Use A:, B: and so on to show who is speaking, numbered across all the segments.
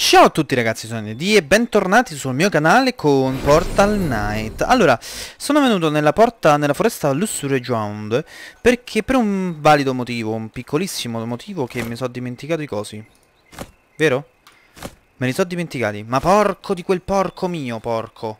A: Ciao a tutti ragazzi, sono ND e bentornati sul mio canale con Portal Knight. Allora, sono venuto nella foresta Lussurground perché per un valido motivo, un piccolissimo motivo, che mi sono dimenticato i cosi. Vero? Me li sono dimenticati. Ma porco di quel porco mio, porco.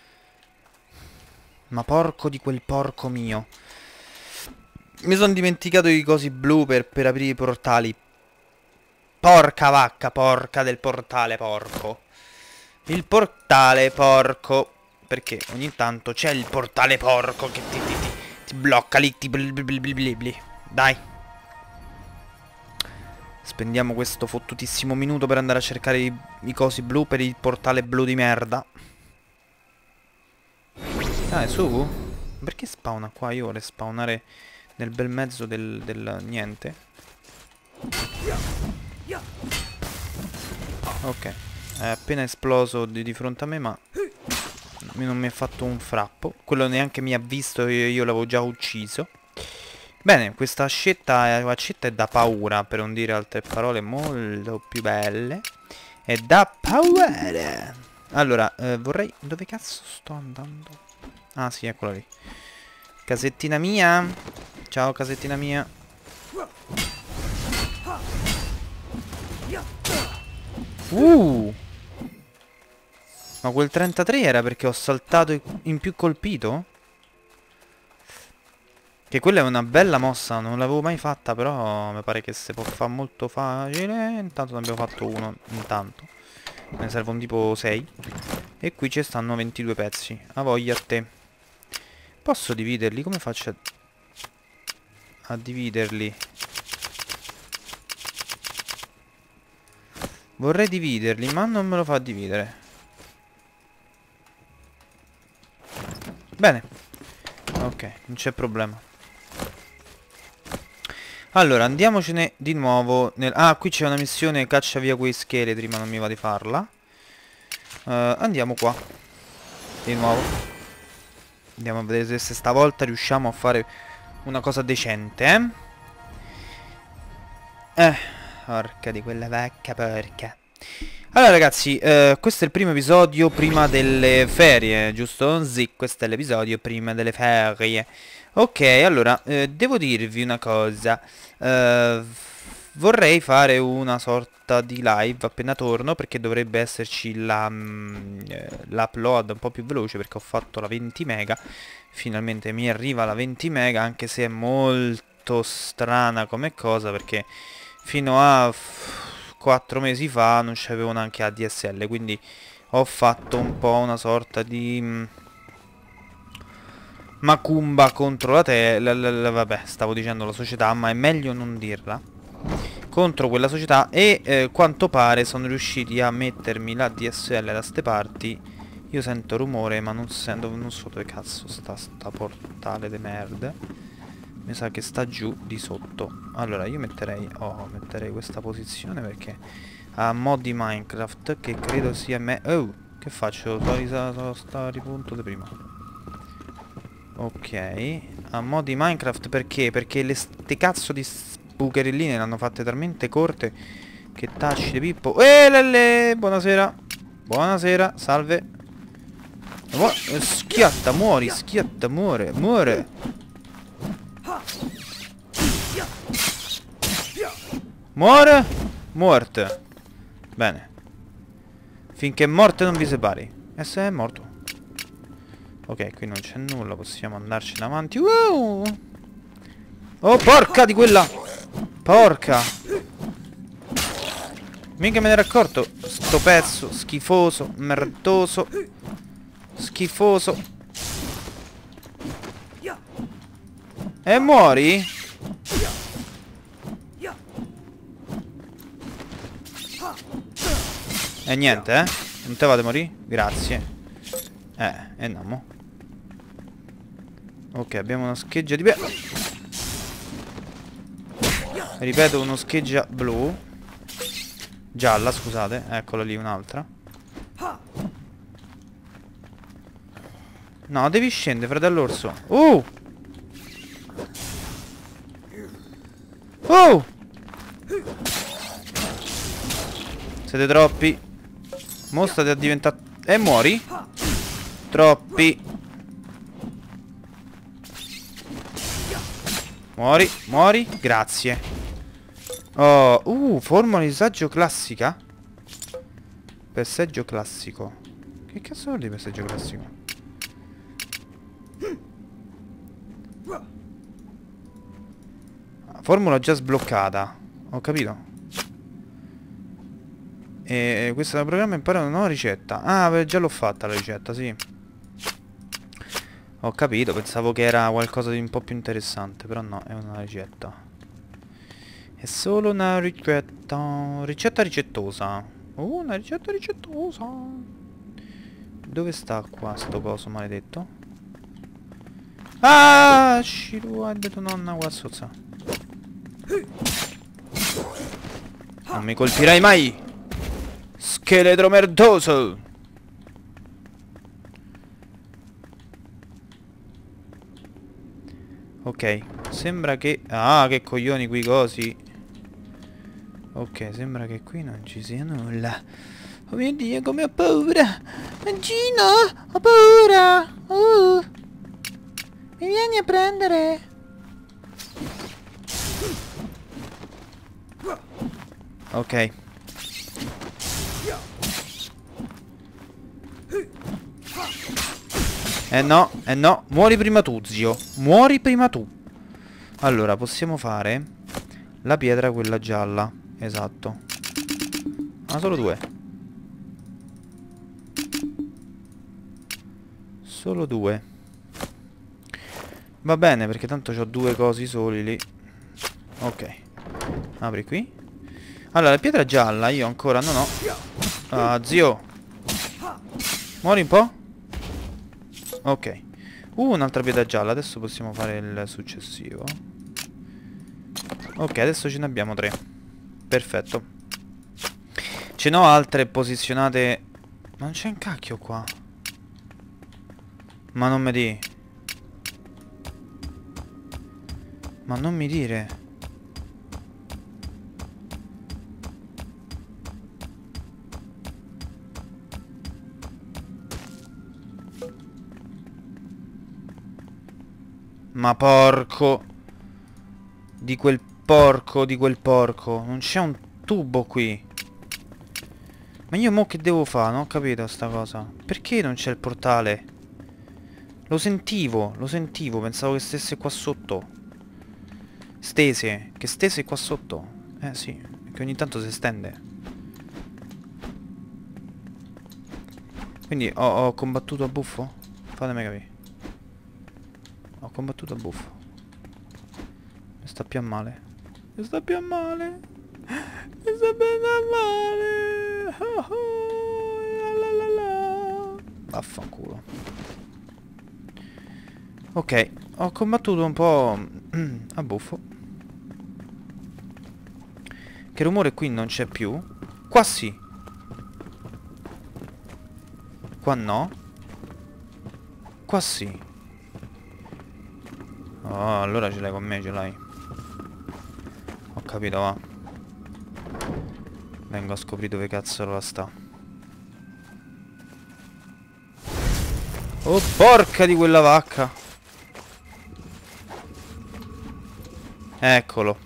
A: Ma porco di quel porco mio. Mi sono dimenticato i cosi blu per aprire i portali. Porca vacca, porca del portale, porco. Il portale, porco. Perché ogni tanto c'è il portale porco che ti blocca lì, bli. Dai. Spendiamo questo fottutissimo minuto per andare a cercare i cosi blu per il portale blu di merda. Ah, è su? Perché spawna qua? Io vorrei spawnare nel bel mezzo del niente. Ok, è appena esploso di fronte a me, ma non mi ha fatto un frappo. Quello neanche mi ha visto, io l'avevo già ucciso. Bene, questa accetta è da paura, per non dire altre parole molto più belle. È da paura. Allora, vorrei... Dove cazzo sto andando? Ah sì, eccola lì. Casettina mia. Ciao, casettina mia. Ma quel 33 era perché ho saltato in più colpito? Che quella è una bella mossa, non l'avevo mai fatta, però mi pare che si può fare molto facile. Intanto ne abbiamo fatto uno, intanto. Ne servono tipo 6. E qui ci stanno 22 pezzi. A voglia a te. Posso dividerli? Come faccio a dividerli? Vorrei dividerli, ma non me lo fa dividere. Bene. Ok, non c'è problema. Allora, andiamocene di nuovo nel... Ah, qui c'è una missione caccia via quei scheletri, ma non mi va di farla. Andiamo qua. Di nuovo. Andiamo a vedere se stavolta riusciamo a fare una cosa decente, porca di quella vecchia porca. Allora ragazzi, questo è il primo episodio prima delle ferie, giusto? Sì, questo è l'episodio prima delle ferie. Ok, allora, devo dirvi una cosa. Vorrei fare una sorta di live appena torno, perché dovrebbe esserci l'upload un po' più veloce, perché ho fatto la 20 mega. Finalmente mi arriva la 20 mega, anche se è molto strana come cosa, perché fino a 4 mesi fa non c'avevo neanche ADSL, quindi ho fatto un po' una sorta di macumba contro vabbè, stavo dicendo la società, ma è meglio non dirla. Contro quella società, e quanto pare sono riusciti a mettermi la DSL da ste parti. Io sento rumore, ma non so dove cazzo sta portale de merda. Mi sa che sta giù di sotto. Allora io metterei questa posizione, perché a mod di Minecraft, che credo sia oh, che faccio? Sto ripunto di prima. Ok, a mod di Minecraft perché? Perché ste cazzo di bucherelline le hanno fatte talmente corte che tacci di Pippo. Lelle, buonasera. Buonasera, salve. Schiatta, muori, schiatta, muore. Muore. Morte. Bene. Finché morte non vi separi. E se è morto. Ok, qui non c'è nulla, possiamo andarcene avanti. Oh, porca di quella. Porca. Mica me ne ero accorto. Sto pezzo schifoso, merdoso. Schifoso. E muori? E niente, non te vado a morire? Grazie. Andiamo. Ok, abbiamo una scheggia di... Ripeto, uno scheggia blu. Gialla, scusate. Eccola lì, un'altra. No, devi scendere, fratello orso. Siete troppi. Mostrati a diventare... muori? Troppi. Muori, muori. Grazie. Oh, formula di saggio classica. Passaggio classico. Che cazzo vuol dire passaggio classico? Formula già sbloccata. Ho capito. E questo è il programma impara una nuova ricetta. Ah, già l'ho fatta la ricetta, sì. Ho capito, pensavo che era qualcosa di un po' più interessante. Però no, è una ricetta. È solo una ricetta. Ricetta ricettosa. Una ricetta ricettosa. Dove sta qua sto coso maledetto? Ah, Shiru ha detto nonna qua sozza. Non mi colpirai mai, scheletro merdoso. Ok, sembra che... Ah, che coglioni qui cosi. Ok, sembra che qui non ci sia nulla. Oh mio Dio, come ho paura. Gino, ho paura. Mi vieni a prendere? Ok. No. Muori prima tu, zio. Muori prima tu. Allora, possiamo fare la pietra quella gialla. Esatto. Ma solo due. Solo due. Va bene, perché tanto ho due cosi soli lì. Ok. Apri qui. Allora, la pietra gialla io ancora non ho. Ah, zio. Muori un po'. Ok. Un'altra pietra gialla. Adesso possiamo fare il successivo. Ok, adesso ce ne abbiamo 3. Perfetto. Ce n'ho altre posizionate. Ma non c'è un cacchio qua. Ma non mi di. Ma non mi dire. Ma porco. Di quel porco, di quel porco. Non c'è un tubo qui. Ma io mo che devo fare? Non ho capito sta cosa. Perché non c'è il portale? Lo sentivo, pensavo che stesse qua sotto. Che stese qua sotto. Sì, che ogni tanto si stende. Quindi ho combattuto a buffo? Fatemi capire. Ho combattuto a buffo. Mi sta più a male. Mi sta più a male. Mi sta più a male. Vaffanculo. Ok, ho combattuto un po' a buffo. Che rumore qui non c'è più. Qua sì. Qua no. Qua sì. Oh, allora ce l'hai con me, ce l'hai. Ho capito, va. Vengo a scoprire dove cazzo la sta. Oh, porca di quella vacca. Eccolo.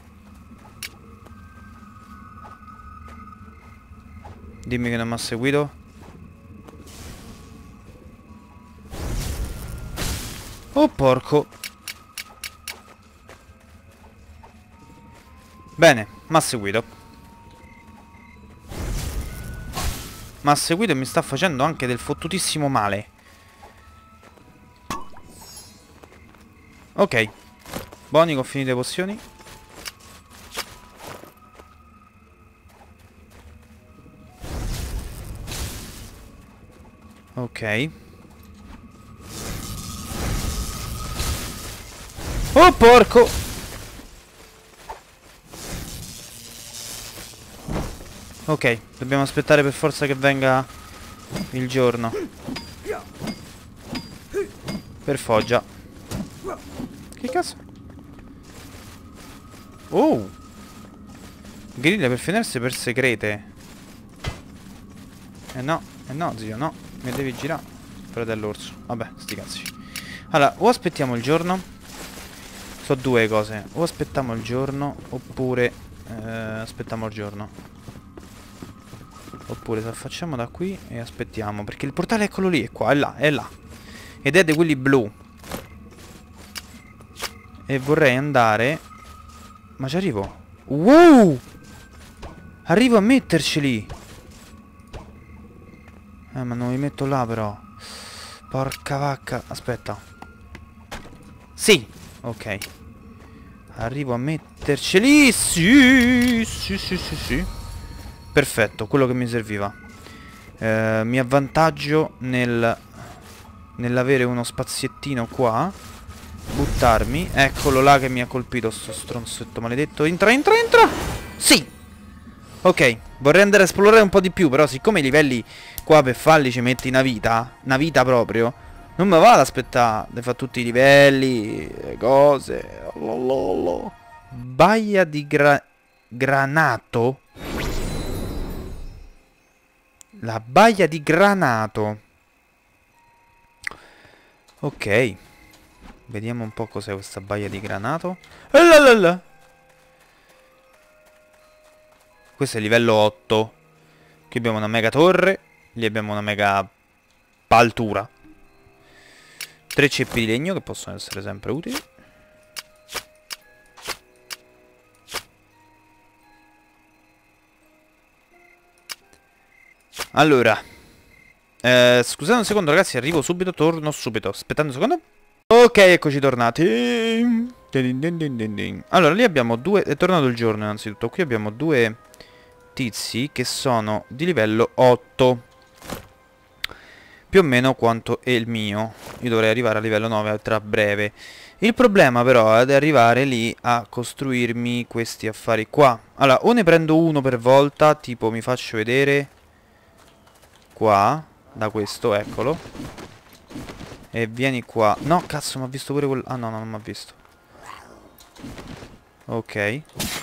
A: Dimmi che non mi ha seguito. Oh, porco. Bene, mi ha seguito. Mi ha seguito e mi sta facendo anche del fottutissimo male. Ok. Buoni, ho finito le pozioni. Ok. Oh, porco. Ok, dobbiamo aspettare per forza che venga il giorno. Per Foggia. Che cazzo? Oh! Griglia per finirsi per segrete. no, zio, no. Mi devi girare. Fratello orso. Vabbè, sti cazzi. Allora, o aspettiamo il giorno. So due cose. O aspettiamo il giorno, oppure aspettiamo il giorno. Oppure se facciamo da qui e aspettiamo. Perché il portale è quello lì, è qua, è là, è là. Ed è di quelli blu. E vorrei andare. Ma ci arrivo. Wow! Arrivo a metterceli. Ma non mi metto là però. Porca vacca. Aspetta. Sì. Ok. Arrivo a metterceli. Sì. Sì. Perfetto. Quello che mi serviva. Mi avvantaggio nell'avere uno spaziettino qua. Buttarmi. Eccolo là che mi ha colpito sto stronzetto maledetto. Entra. Sì. Ok, vorrei andare a esplorare un po' di più, però siccome i livelli qua per farli ci metti una vita proprio, non mi va ad aspettare di fare tutti i livelli, le cose. Lololo. Baia di granato? La baia di granato. Ok. Vediamo un po' cos'è questa baia di granato. Questo è livello 8. Qui abbiamo una mega torre. Lì abbiamo una mega paltura. 3 ceppi di legno che possono essere sempre utili. Allora scusate un secondo ragazzi, arrivo subito, torno subito. Aspettate un secondo. Ok, eccoci tornati. Allora, lì abbiamo due. È tornato il giorno innanzitutto. Qui abbiamo due tizi che sono di livello 8. Più o meno quanto è il mio. Io dovrei arrivare a livello 9 tra breve. Il problema però è di arrivare lì a costruirmi questi affari qua. Allora, o ne prendo uno per volta, tipo mi faccio vedere qua, da questo, eccolo. E vieni qua. No, cazzo, mi ha visto pure quello. Ah, no, non mi ha visto. Ok.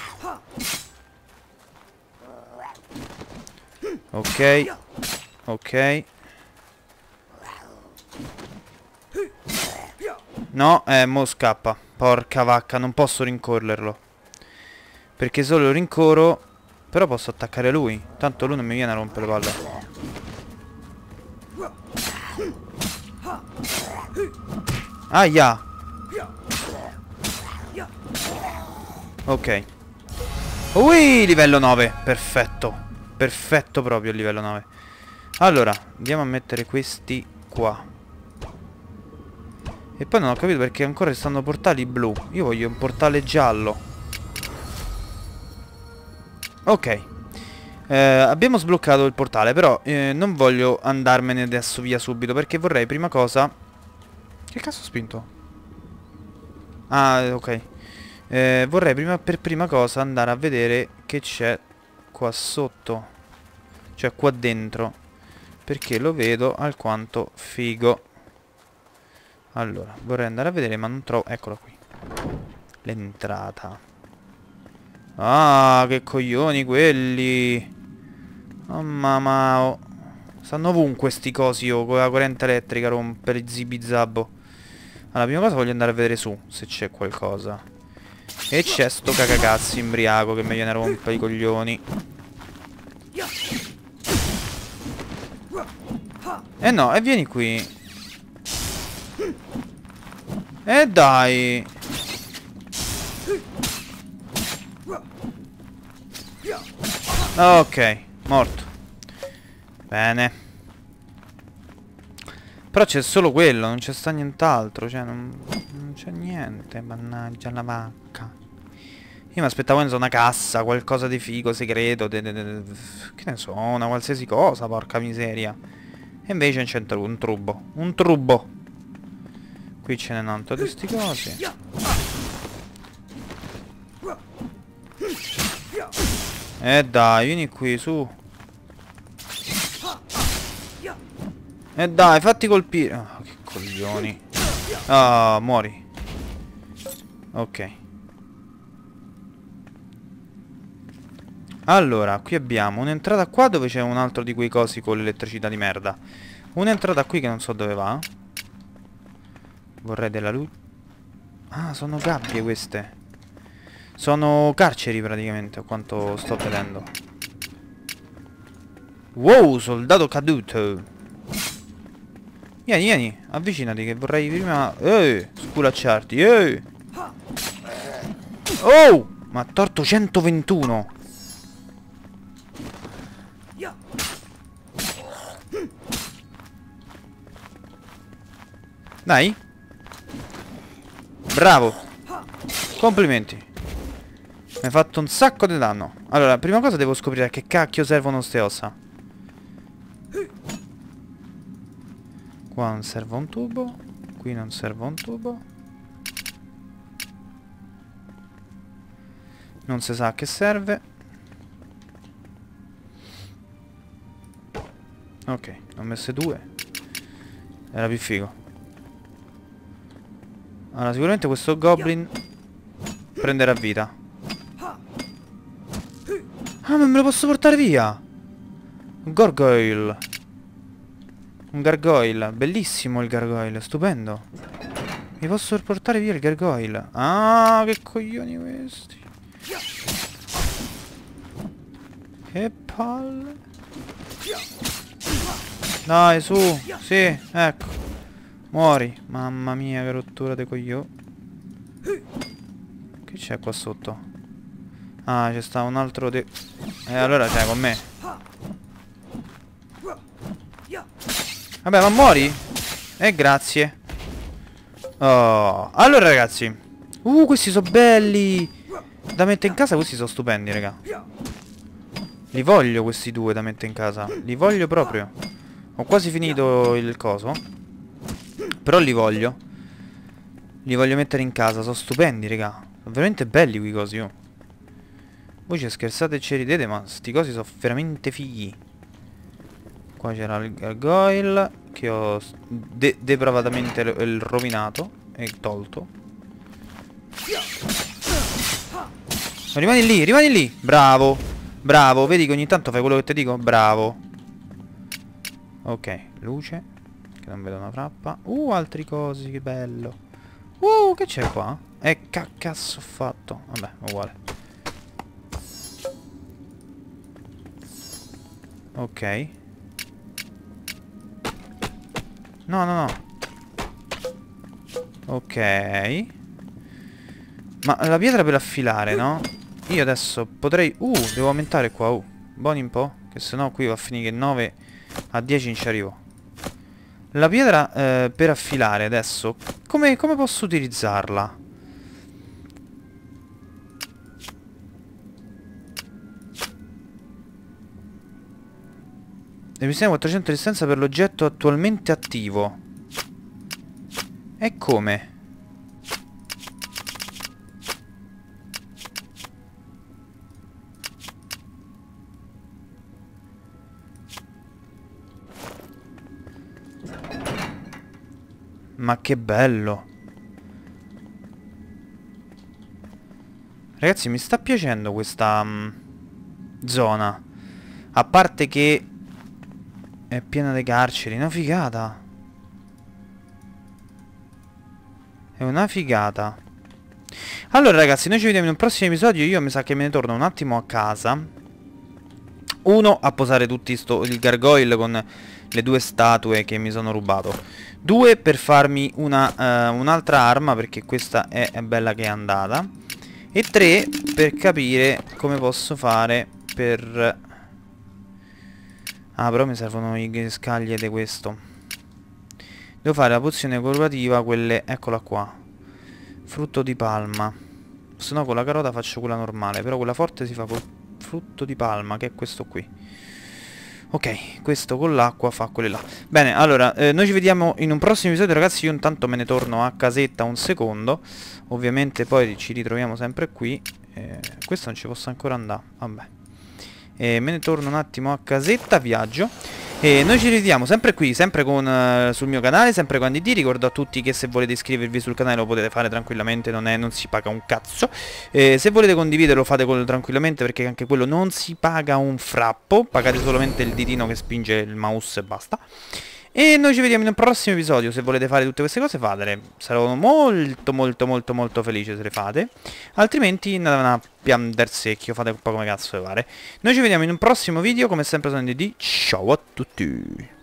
A: Ok. Ok. No, mo scappa. Porca vacca, non posso rincorrerlo. Perché se lo rincorro. Però posso attaccare lui. Tanto lui non mi viene a rompere le palle. Aia. Ok. Ui, livello 9. Perfetto. Perfetto proprio il livello 9. Allora, andiamo a mettere questi qua. E poi non ho capito perché ancora stanno portali blu. Io voglio un portale giallo. Ok. Abbiamo sbloccato il portale. Però non voglio andarmene adesso via subito. Perché vorrei prima cosa. Che cazzo ho spinto? Ah, ok. Vorrei per prima cosa andare a vedere che c'è qua sotto. Cioè qua dentro. Perché lo vedo alquanto figo. Allora, vorrei andare a vedere ma non trovo. Eccola qui. L'entrata. Ah, che coglioni quelli. Oh mamma. Stanno ovunque sti cosi con la corrente elettrica rompere zibizabbo. Allora, prima cosa voglio andare a vedere su se c'è qualcosa. E c'è sto cacacazzi imbriaco che mi viene a rompere i coglioni. No, e vieni qui. Dai. Ok, morto. Bene. Però c'è solo quello, non c'è sta nient'altro. Cioè, non c'è niente. Mannaggia la vacca. Io mi aspettavo una cassa, qualcosa di figo, segreto. Che ne so, una qualsiasi cosa, porca miseria. E invece c'è un trubo. Un trubo. Qui ce n'è un altro di sti cosi. Dai, vieni qui, su. Dai, fatti colpire. Oh, che coglioni. Ah, muori. Ok. Allora, qui abbiamo un'entrata qua dove c'è un altro di quei cosi con l'elettricità di merda. Un'entrata qui che non so dove va. Vorrei della luce. Ah, sono gabbie queste. Sono carceri praticamente, a quanto sto vedendo. Wow, soldato caduto. Vieni, vieni, avvicinati che vorrei prima... sculacciarti, Oh! Ma ha torto 121. Dai. Bravo. Complimenti. Mi hai fatto un sacco di danno. Allora, prima cosa devo scoprire a che cacchio servono ste ossa. Qua non serve un tubo. Qui non serve un tubo. Non si sa a che serve. Ok, ne ho messe due. Era più figo. Allora, sicuramente questo goblin prenderà vita. Ah, ma me lo posso portare via! Un gargoyle. Un gargoyle. Bellissimo il gargoyle, stupendo. Mi posso portare via il gargoyle. Ah, che coglioni questi. Che palle. Dai, su. Sì, ecco. Muori. Mamma mia, che rottura dei coglioni. Che c'è qua sotto? Ah, c'è sta un altro de... allora c'è con me. Vabbè, ma muori? Grazie. Oh. Allora, ragazzi. Questi sono belli. Da mettere in casa, questi sono stupendi, raga. Li voglio questi due da mettere in casa. Li voglio proprio. Ho quasi finito il coso. Però li voglio. Li voglio mettere in casa. Sono stupendi, raga. Sono veramente belli quei cosi, oh. Voi ci scherzate e ci ridete, ma sti cosi sono veramente fighi. Qua c'era il gargoyle che ho depravatamente il rovinato e tolto. Rimani lì, rimani lì. Bravo. Bravo, vedi che ogni tanto fai quello che ti dico? Bravo. Ok, luce. Che non vedo una frappa. Altri cosi, che bello. Che c'è qua? Che cazzo ho fatto? Vabbè, uguale. Ok. No, no, no. Ok. Ma la pietra per affilare, no? Io adesso potrei... devo aumentare qua, buoni un po'. Che sennò qui va a finire che 9 a 10 non ci arrivo. La pietra per affilare adesso come posso utilizzarla? E mi sembra 400 di distanza per l'oggetto attualmente attivo. E come? Ma che bello. Ragazzi, mi sta piacendo questa zona. A parte che è piena di carceri. Una figata. È una figata. Allora ragazzi, noi ci vediamo in un prossimo episodio. Io mi sa che me ne torno un attimo a casa. Uno, a posare tutti il gargoyle con le due statue che mi sono rubato. Due, per farmi un'altra arma, perché questa è bella che è andata. E tre, per capire come posso fare per... Ah, però mi servono le scaglie di questo. Devo fare la pozione curativa, quelle... Eccola qua. Frutto di palma. Se no con la carota faccio quella normale. Però quella forte si fa col frutto di palma, che è questo qui. Ok, questo con l'acqua fa quelle là. Bene, allora, noi ci vediamo in un prossimo episodio, ragazzi. Io intanto me ne torno a casetta un secondo. Ovviamente poi ci ritroviamo sempre qui. Questo non ci posso ancora andare, vabbè. Me ne torno un attimo a casetta, viaggio. E noi ci rivediamo sempre qui, sempre con, sul mio canale, sempre con DD. Ricordo a tutti che se volete iscrivervi sul canale lo potete fare tranquillamente, non si paga un cazzo. Se volete condividerlo fate tranquillamente, perché anche quello non si paga un frappo, pagate solamente il ditino che spinge il mouse e basta. E noi ci vediamo in un prossimo episodio. Se volete fare tutte queste cose fatele, sarò molto felice se le fate. Altrimenti andate a piander secchio, fate un po' come cazzo vi pare. Noi ci vediamo in un prossimo video, come sempre sono DD. Ciao a tutti.